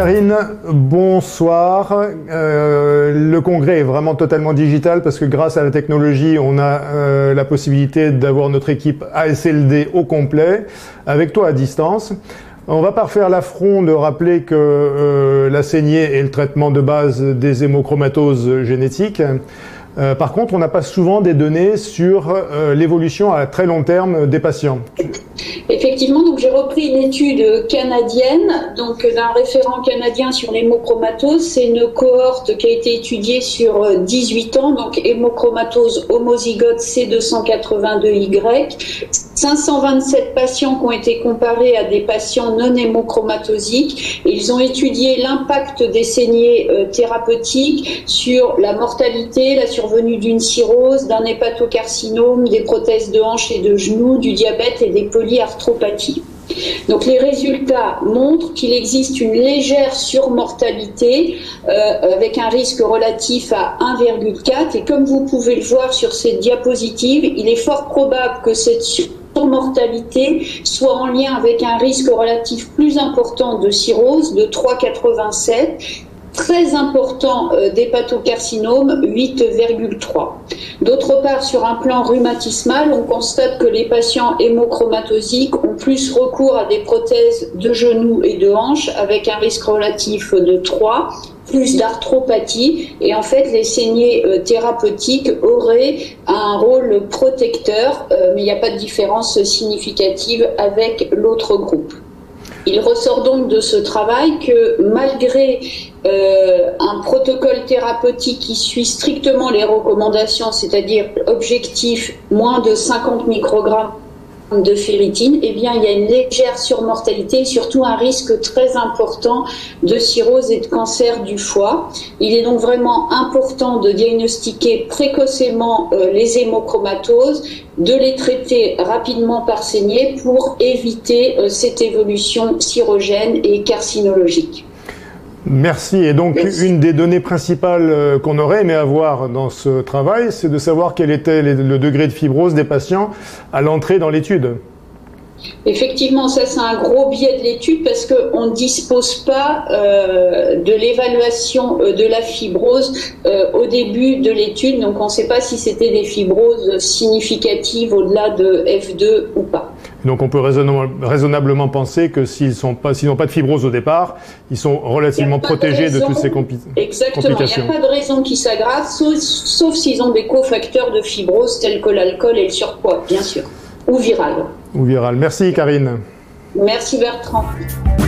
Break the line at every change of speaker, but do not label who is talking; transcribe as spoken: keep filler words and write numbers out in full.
Karine, bonsoir. Euh, le congrès est vraiment totalement digital parce que grâce à la technologie, on a euh, la possibilité d'avoir notre équipe A S L D au complet, avec toi à distance. On va pas refaire l'affront de rappeler que euh, la saignée est le traitement de base des hémochromatoses génétiques. Euh, par contre, on n'a pas souvent des données sur euh, l'évolution à très long terme des patients.
Effectivement, donc j'ai repris une étude canadienne, donc d'un référent canadien sur l'hémochromatose. C'est une cohorte qui a été étudiée sur dix-huit ans, donc hémochromatose homozygote C deux cent quatre-vingt-deux Y. cinq cent vingt-sept patients qui ont été comparés à des patients non hémochromatosiques. Ils ont étudié l'impact des saignées euh, thérapeutiques sur la mortalité, la survenue d'une cirrhose, d'un hépatocarcinome, des prothèses de hanches et de genoux, du diabète et des polyarthropathies. Donc les résultats montrent qu'il existe une légère surmortalité euh, avec un risque relatif à un virgule quatre et comme vous pouvez le voir sur cette diapositive, il est fort probable que cette surmortalité soit en lien avec un risque relatif plus important de cirrhose de trois virgule quatre-vingt-sept, très important euh, d'hépatocarcinome huit virgule trois. D'autre part, sur un plan rhumatismal, on constate que les patients hémochromatosiques ont plus recours à des prothèses de genoux et de hanches avec un risque relatif de trois, plus d'arthropathie, et en fait les saignées euh, thérapeutiques auraient un rôle protecteur, euh, mais il n'y a pas de différence significative avec l'autre groupe. Il ressort donc de ce travail que malgré euh, un protocole thérapeutique qui suit strictement les recommandations, c'est-à-dire objectif moins de cinquante microgrammes de ferritine, eh bien, il y a une légère surmortalité et surtout un risque très important de cirrhose et de cancer du foie. Il est donc vraiment important de diagnostiquer précocement euh, les hémochromatoses, de les traiter rapidement par saignée pour éviter euh, cette évolution cirrhogène et carcinologique.
Merci. Et donc, Merci. Une des données principales qu'on aurait aimé avoir dans ce travail, c'est de savoir quel était le degré de fibrose des patients à l'entrée dans l'étude.
Effectivement, ça c'est un gros biais de l'étude parce qu'on ne dispose pas euh, de l'évaluation euh, de la fibrose euh, au début de l'étude, donc on ne sait pas si c'était des fibroses significatives au-delà de F deux ou pas.
Donc on peut raisonnablement penser que s'ils n'ont pas, s'ils n'ont pas de fibrose au départ, ils sont relativement protégés de, de toutes ces compli
Exactement.
complications.
Il n'y a pas de raison qu'ils s'aggravent, sauf, sauf s'ils ont des cofacteurs de fibrose tels que l'alcool et le surpoids, bien sûr, ou viral.
Ou viral. Merci Karine.
Merci Bertrand.